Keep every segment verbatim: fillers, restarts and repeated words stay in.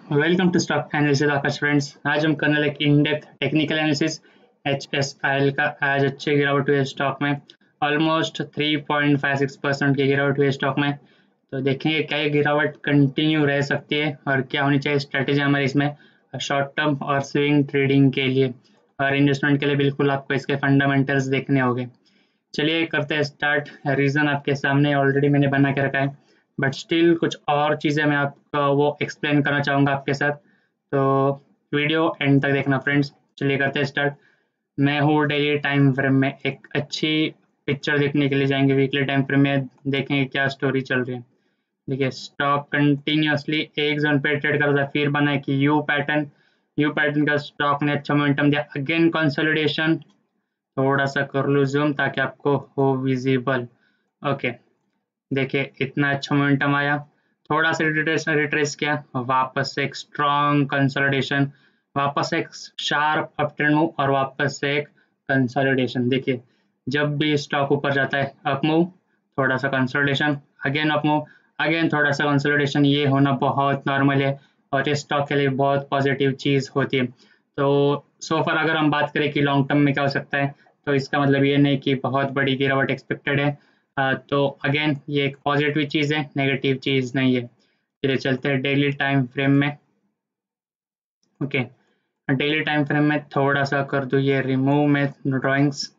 Welcome to stock analysis Akash friends. आज हम करने लगे in depth technical analysis H S I L का। आज अच्छे गिरावट हुई है स्टॉक में, almost three point five six percent की गिरावट हुई है स्टॉक में। तो देखेंगे क्या ये गिरावट कंटिन्यू रह सकती है और क्या होनी चाहिए स्ट्रेटेजी हमारी इसमें शॉर्ट टर्म और स्विंग ट्रेडिंग के लिए और इन्वेस्टमेंट के लिए। बिल्कुल आपको इसके फंडामेंटल्स देखने होंगे। चलिए करते हैं स्टार्ट। रीज़न आपके सामने ऑलरेडी मैंने बना के रखा है, बट स्टिल कुछ और चीज़ें मैं आपको वो एक्सप्लेन करना चाहूँगा आपके साथ, तो वीडियो एंड तक देखना फ्रेंड्स। चलिए करते हैं स्टार्ट। मैं हूँ डेली टाइम फ्रेम में, एक अच्छी पिक्चर देखने के लिए जाएंगे वीकली टाइम फ्रेम में, देखेंगे क्या स्टोरी चल रही है। देखिए स्टॉक कंटिन्यूसली एक जोन पे ट्रेड कर रहा था, फिर बना है कि यू पैटर्न यू पैटर्न का स्टॉक ने अच्छा मोमेंटम दिया, अगेन कंसोलिडेशन। थोड़ा सा कर लूँ जूम ताकि आपको हो विजिबल। ओके, देखिए इतना अच्छा मोमेंटम आया, थोड़ा सा रिट्रेस रिट्रेस किया, वापस से एक स्ट्रॉन्ग कंसोलिडेशन, वापस से एक शार्प अपट्रेंड मूव और वापस से एक कंसोलिडेशन। देखिए जब भी स्टॉक ऊपर जाता है अप मूव, थोड़ा सा consolidation, again up move, again थोड़ा सा कंसोलिडेशन, ये होना बहुत नॉर्मल है और ये स्टॉक के लिए बहुत पॉजिटिव चीज़ होती है। तो सो फार अगर हम बात करें कि लॉन्ग टर्म में क्या हो सकता है, तो इसका मतलब ये नहीं कि बहुत बड़ी गिरावट एक्सपेक्टेड है। आ, तो अगेन ये एक पॉजिटिव चीज़ है, नेगेटिव चीज़ नहीं है। चलिए चलते हैं डेली टाइम फ्रेम में। ओके, डेली टाइम फ्रेम में थोड़ा सा कर दूँ ये रिमूव में ड्राइंग्स।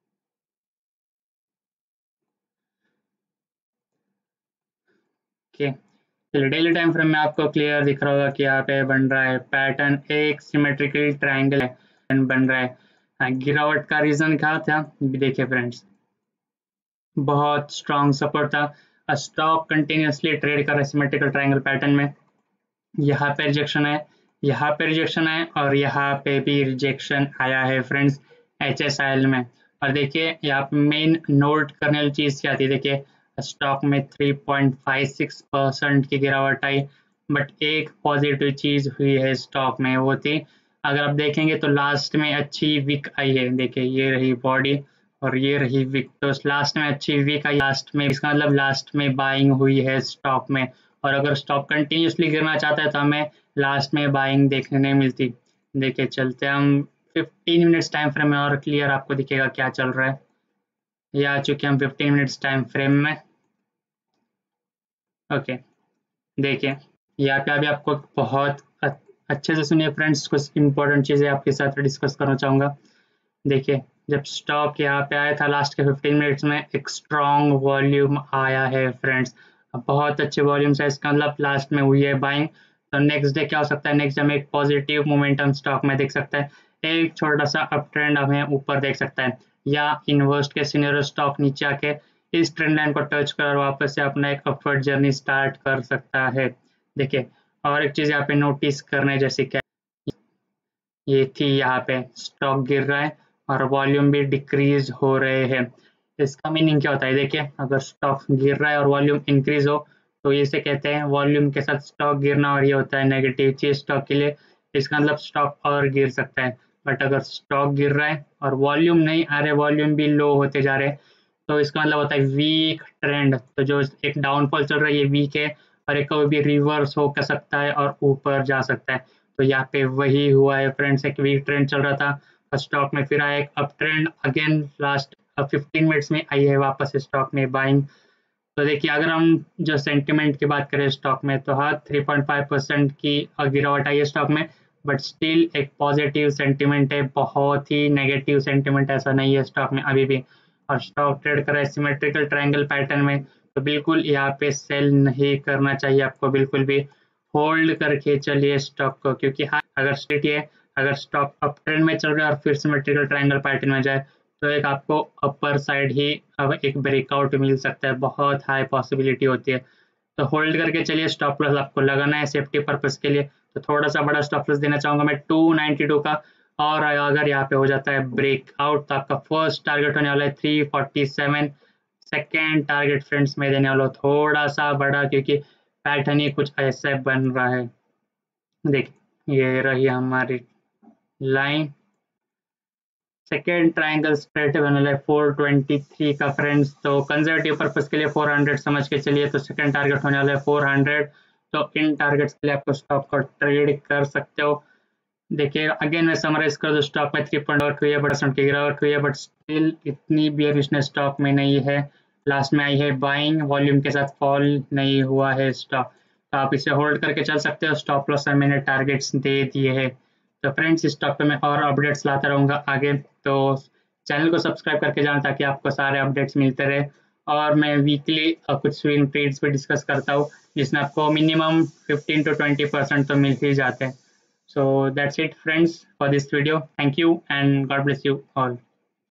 ओके, चलिए डेली टाइम फ्रेम में आपको क्लियर दिख रहा होगा कि यहाँ पे बन रहा है पैटर्न, एक सिमेट्रिकल ट्रायंगल है बन रहा है। हाँ, गिरावट का रीज़न क्या था देखिए फ्रेंड्स, बहुत स्ट्रॉन्ग सपोर्ट था। स्टॉक कंटिन्यूसली ट्रेड कर रहा है सिमेट्रिकल ट्रायंगल पैटर्न में। यहाँ पे रिजेक्शन है, यहाँ पे रिजेक्शन है और यहाँ पे भी रिजेक्शन आया है friends H S I L में। और देखिए यहाँ पे मेन नोट करने वाली चीज़ क्या थी, देखिए स्टॉक में three point five six percent की गिरावट आई, बट एक पॉजिटिव चीज़ हुई है स्टॉक में, वो थी अगर आप देखेंगे तो लास्ट में अच्छी विक आई है। देखिए ये रही बॉडी और ये रही विक, तो लास्ट में अच्छी विक आई लास्ट में, इसका मतलब लास्ट में बाइंग हुई है स्टॉक में। और अगर स्टॉक कंटिन्यूसली गिरना चाहता है तो हमें लास्ट में बाइंग देखने नहीं मिलती। देखिए चलते हम फिफ्टीन मिनट्स टाइम फ्रेम में और क्लियर आपको दिखेगा क्या चल रहा है। ये आ चुके हम फिफ्टीन मिनट्स टाइम फ्रेम में। ओके, देखिए यहाँ पे अभी आपको बहुत अच्छे से सुनिए फ्रेंड्स, कुछ इंपॉर्टेंट चीज़ें आपके साथ डिस्कस करना चाहूँगा। देखिए जब स्टॉक यहाँ पे आया था लास्ट के फिफ्टीन मिनट्स में, एक स्ट्रॉन्ग वॉल्यूम आया है फ्रेंड्स, बहुत अच्छे वॉल्यूम है, इसका मतलब लास्ट में हुई है बाइंग। तो नेक्स्ट डे क्या हो सकता है, नेक्स्ट डे में एक पॉजिटिव मोमेंटम स्टॉक में देख सकता है, एक छोटा सा अप ट्रेंड हमें ऊपर देख सकता है, या इनवर्स्ट के सिनेरियो स्टॉक नीचे आके इस ट्रेंड लाइन को टच कर वापस से अपना एक अपवर्ड जर्नी स्टार्ट कर सकता है। देखिए और एक चीज़ यहाँ पे नोटिस करने जैसे क्या, ये थी यहाँ पे स्टॉक गिर रहा है और वॉल्यूम भी डिक्रीज हो रहे हैं। इसका मीनिंग क्या होता है, देखिए अगर स्टॉक गिर रहा है और वॉल्यूम इंक्रीज हो तो इसे कहते हैं वॉल्यूम के साथ स्टॉक गिरना, और ये होता है नेगेटिव चीज स्टॉक के लिए। इसका मतलब स्टॉक और गिर सकता है। बट अगर स्टॉक गिर रहा है और वॉल्यूम नहीं आ रहे, वॉल्यूम भी लो होते जा रहे हैं, तो इसका मतलब होता है वीक ट्रेंड। तो जो एक डाउनफॉल चल रहा है ये वीक है और एक कभी भी रिवर्स हो कर सकता है और ऊपर जा सकता है। तो यहाँ पे वही हुआ है फ्रेंड्स, एक वीक ट्रेंड चल रहा था और स्टॉक में फिर आया एक up trend, again last fifteen minutes में आई है वापस स्टॉक में बाइंग। तो देखिए अगर हम जो सेंटिमेंट की बात करें स्टॉक में, तो हाँ थ्री पॉइंट फाइव परसेंट की गिरावट आई है स्टॉक में, बट स्टिल एक पॉजिटिव सेंटिमेंट है, बहुत ही नेगेटिव सेंटिमेंट ऐसा नहीं है स्टॉक में अभी भी। और स्टॉक ट्रेड कर रहा है सिमेट्रिकल ट्रायंगल पैटर्न में, तो बिल्कुल यहाँ पे सेल नहीं करना चाहिए आपको, बिल्कुल भी होल्ड करके चलिए स्टॉक को, क्योंकि हाँ अगर स्ट्रेट है, अगर स्टॉक अप ट्रेंड में चल रहा है और फिर सिमेट्रिकल ट्रायंगल पैटर्न में जाए तो एक आपको अपर साइड ही अब एक ब्रेकआउट मिल सकता है, बहुत हाई पॉसिबिलिटी होती है। तो होल्ड करके चलिए, स्टॉप लॉस आपको लगाना है सेफ्टी पर्पस के लिए। तो थोड़ा सा बड़ा स्टॉप लॉस देना चाहूंगा मैं टू नाइंटी टू का, और अगर यहाँ पे हो जाता है ब्रेकआउट तो आपका फर्स्ट टारगेट होने वाला है three forty seven. Second target friends में देने वाला थोड़ा सा बड़ा, क्योंकि पैटर्न ही कुछ ऐसा बन रहा है। देखिए ये रही हमारी लाइन, सेकेंड ट्राइंगल स्ट्रेट बनल है फोर ट्वेंटी थ्री का फ्रेंड्स। तो कंजर्वेटिव पर्पस के लिए फोर हंड्रेड समझ के चलिए, तो सेकेंड टारगेट होने वाला है फोर हंड्रेड। तो इन टारगेट्स के लिए आपको स्टॉक को ट्रेड कर सकते हो। देखिए अगेन मैं समराइज कर दूं, स्टॉक में थ्री पॉइंट वर्क हुई है, परसेंट की गिरावट हुई है, बट स्टिल इतनी बियरिशनेस स्टॉक में नहीं है। लास्ट में आई है बाइंग, वॉल्यूम के साथ फॉल नहीं हुआ है स्टॉक, तो आप इसे होल्ड करके चल सकते हो। स्टॉप लॉस और मैंने टारगेट्स दे दिए हैं। तो फ्रेंड्स इस स्टॉक पे मैं और अपडेट्स लाता रहूँगा आगे, तो चैनल को सब्सक्राइब करके जाना ताकि आपको सारे अपडेट्स मिलते रहे। और मैं वीकली कुछ स्विंग ट्रेड्स भी डिस्कस करता हूँ जिसमें आपको minimum fifteen to twenty percent तो मिल ही जाते हैं। So that's it friends for this video. Thank you and God bless you all.